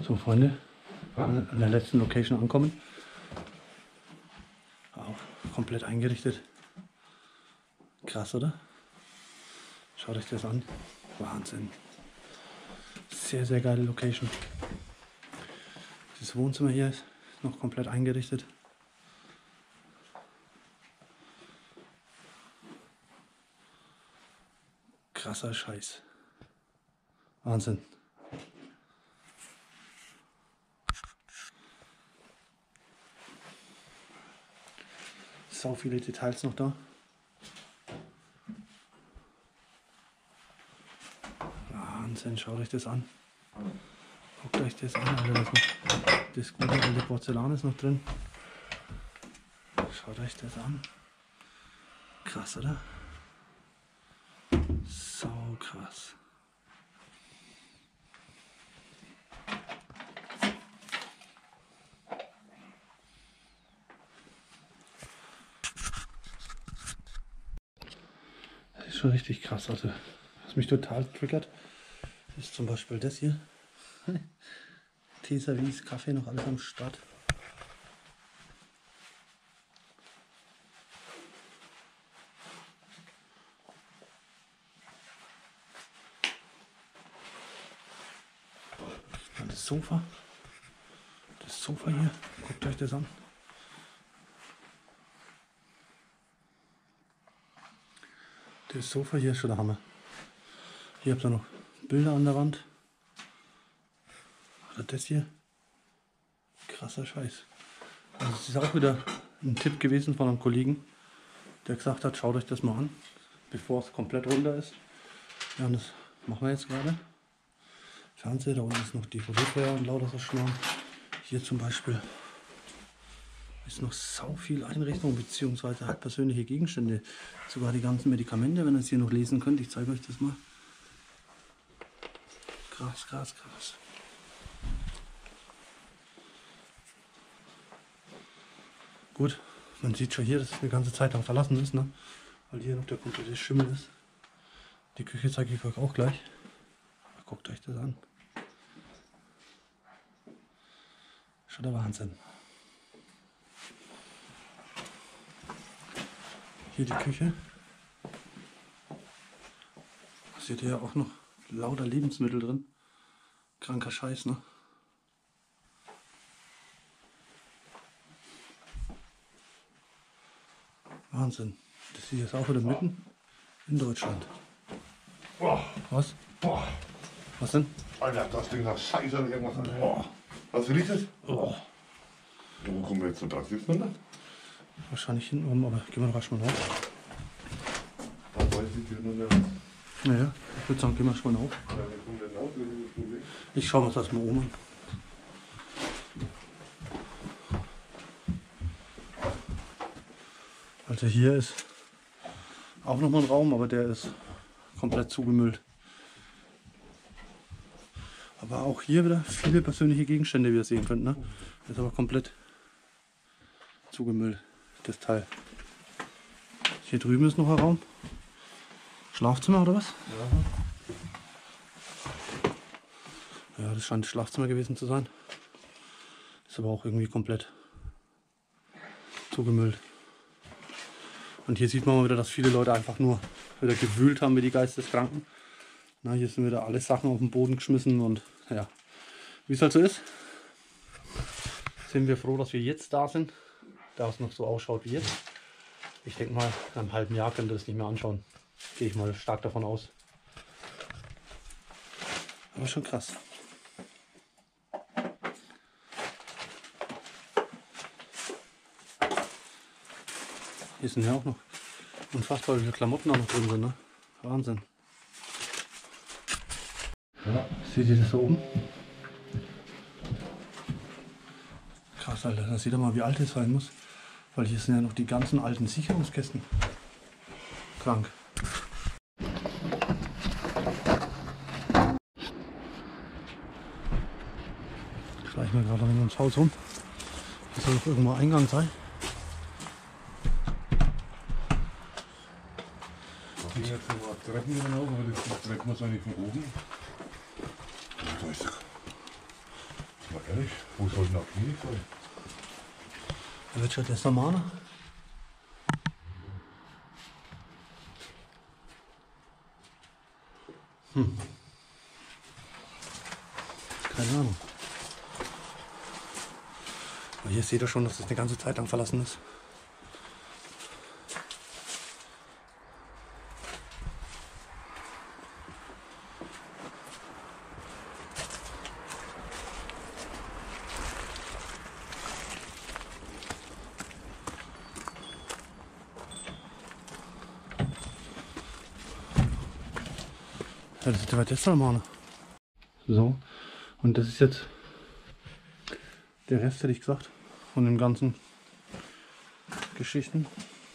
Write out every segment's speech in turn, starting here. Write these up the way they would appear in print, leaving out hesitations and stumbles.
So, Freunde, an der letzten Location ankommen. Auch komplett eingerichtet. Krass, oder? Schaut euch das an. Wahnsinn. Sehr, sehr geile Location. Das Wohnzimmer hier ist noch komplett eingerichtet. Krasser Scheiß. Wahnsinn. So viele Details noch da. Wahnsinn, schaut euch das an. Guckt euch das an, Alter. Das gute alte Porzellan ist noch drin. Schaut euch das an. Krass, oder? So krass. Das ist schon richtig krass. Also, was mich total triggert, ist zum Beispiel das hier. Teeservice, Kaffee, noch alles am Start. Das Sofa. Das Sofa hier. Guckt euch das an. Das Sofa hier ist schon der Hammer. Hier habt ihr noch Bilder an der Wand. Oder das hier. Krasser Scheiß. Also es ist auch wieder ein Tipp gewesen von einem Kollegen, der gesagt hat, schaut euch das mal an, bevor es komplett runter ist. Ja, und das machen wir jetzt gerade. Fernseher, da unten ist noch DVD-Player und lauter so Schmarrn. Hier zum Beispiel ist noch sau viel Einrichtung bzw. halt persönliche Gegenstände. Sogar die ganzen Medikamente, wenn ihr es hier noch lesen könnt. Ich zeige euch das mal. Krass, krass, krass. Gut, man sieht schon hier, dass es eine ganze Zeit lang verlassen ist, ne? Weil hier noch der komplette Schimmel ist. Die Küche zeige ich euch auch gleich. Guckt euch das an. Schon der Wahnsinn. Hier die Küche. Seht ihr ja auch noch lauter Lebensmittel drin. Kranker Scheiß, ne? Wahnsinn. Das hier ist auch wieder mitten in Deutschland. Boah. Was? Boah. Was denn? Alter, das Ding hat scheiße oder irgendwas. Boah. Was riecht das? Oh. Wo kommen wir jetzt so da? Siehst du das? Wahrscheinlich hinten rum, aber gehen wir rasch mal rauf. Da weiß ich hier nur der. Naja, ich würde sagen, gehen wir schon mal auf. Ja, wie kommt denn raus? Das ist das Problem. Ich schaue mir das mal um. Also hier ist auch nochmal ein Raum, aber der ist komplett zugemüllt. Aber auch hier wieder viele persönliche Gegenstände, wie ihr sehen könnt. Ne? Ist aber komplett zugemüllt, das Teil. Hier drüben ist noch ein Raum. Schlafzimmer oder was? Ja. Ja, das scheint das Schlafzimmer gewesen zu sein. Ist aber auch irgendwie komplett zugemüllt. Und hier sieht man mal wieder, dass viele Leute einfach nur wieder gewühlt haben wie die Geisteskranken. Na, hier sind wieder alle Sachen auf den Boden geschmissen und ja, wie es halt so ist, sind wir froh, dass wir jetzt da sind, da es noch so ausschaut wie jetzt. Ich denke mal, in einem halben Jahr könnt ihr das nicht mehr anschauen. Gehe ich mal stark davon aus. Aber schon krass. Hier sind ja auch noch unfassbar viele Klamotten auch noch drin sind, ne? Wahnsinn. Ja, seht ihr das da oben? Krass, Alter, da seht ihr mal, wie alt es sein muss. Weil hier sind ja noch die ganzen alten Sicherungskästen. Krank. Schleichen wir gerade ums Haus rum. Hier soll doch irgendwo Eingang sein. Ich gehe jetzt noch Treppen hinauf, aber das Treppen muss eigentlich von oben. Da ist Mal ehrlich, wo soll denn auch Klinik sein? Da wird schon das normal. Keine Ahnung. Aber hier seht ihr schon, dass es eine ganze Zeit lang verlassen ist. Ja, das ist der Tesla-Mahne. So, und das ist jetzt der Rest, hätte ich gesagt, von den ganzen Geschichten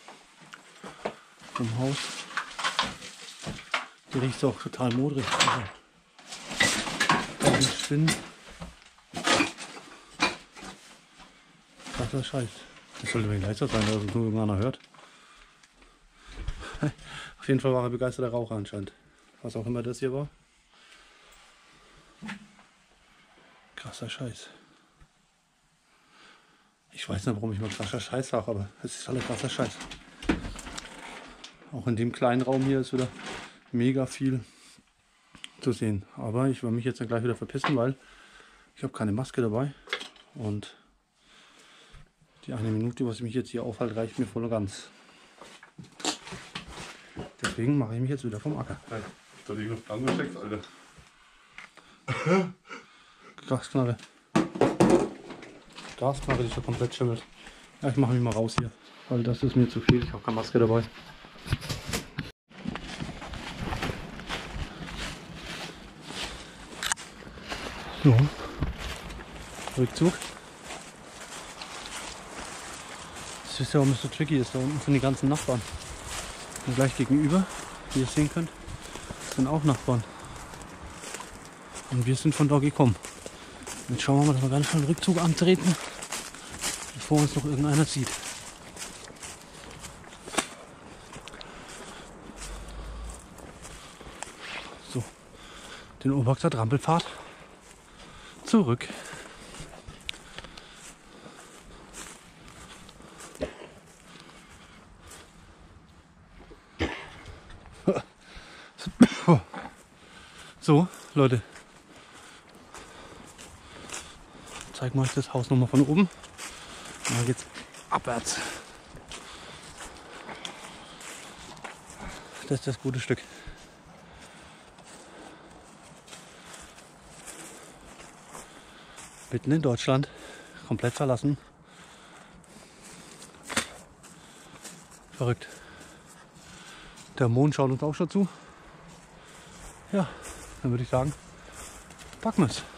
vom Haus. Hier riecht es auch total modrig. Also, Spinnen. Krasser Scheiß. Das sollte mir leichter sein, dass es nur irgendeiner hört. Auf jeden Fall war er begeisterter Raucher anscheinend. Was auch immer das hier war. Krasser Scheiß. Ich weiß nicht, warum ich mal krasser Scheiß sage, aber es ist alle krasser Scheiß. Auch in dem kleinen Raum hier ist wieder mega viel zu sehen. Aber ich will mich jetzt dann gleich wieder verpissen, weil ich habe keine Maske dabei. Und die eine Minute, was ich mich jetzt hier aufhalte, reicht mir voll und ganz. Deswegen mache ich mich jetzt wieder vom Acker. Nein, da liegen noch Blanco-Schecks, Alter. Gasknarre. Gasknarre, die ist ja komplett schimmelt. Ja, ich mache mich mal raus hier, weil das ist mir zu viel. Ich habe keine Maske dabei. So. Rückzug. Das ist ja, warum es so tricky ist. Da unten sind die ganzen Nachbarn. Und gleich gegenüber, wie ihr sehen könnt, sind auch Nachbarn. Und wir sind von da gekommen. Jetzt schauen wir mal, dass wir ganz schnell einen Rückzug antreten, bevor uns noch irgendeiner sieht. So, den Oberxer Trampelpfad zurück. So, Leute. Zeigen wir euch das Haus nochmal von oben. Und dann geht's abwärts. Das ist das gute Stück. Mitten in Deutschland. Komplett verlassen. Verrückt. Der Mond schaut uns auch schon zu. Ja, dann würde ich sagen, packen wir es.